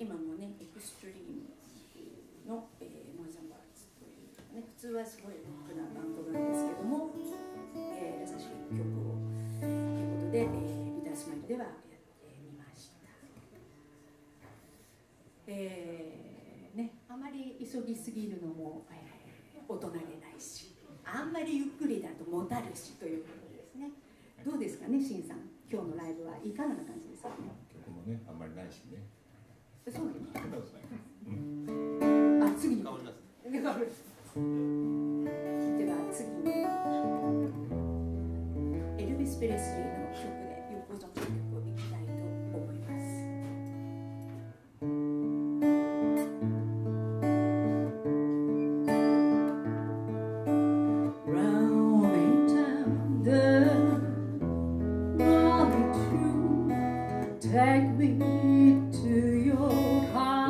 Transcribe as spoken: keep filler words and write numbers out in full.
今もねエクストリームの、えー、モアザンバーツという、ね、普通はすごいロックなバンドなんですけども、えー、優しい曲をということで、えー、ビタースマイルではやってみました。えーね、あまり急ぎすぎるのも、えー、大人げないし、あんまりゆっくりだともたるしということですね。どうですかね、しんさん、今日のライブはいかがな感じですかね。 曲もね、あんまりないしね。 そうなの？ うん、 あ、次に。 変わりますね。 では次にエルビス・プレスリーの曲でよくご存知の曲をいきたいと思います。Rolling down the road to take me to your heart.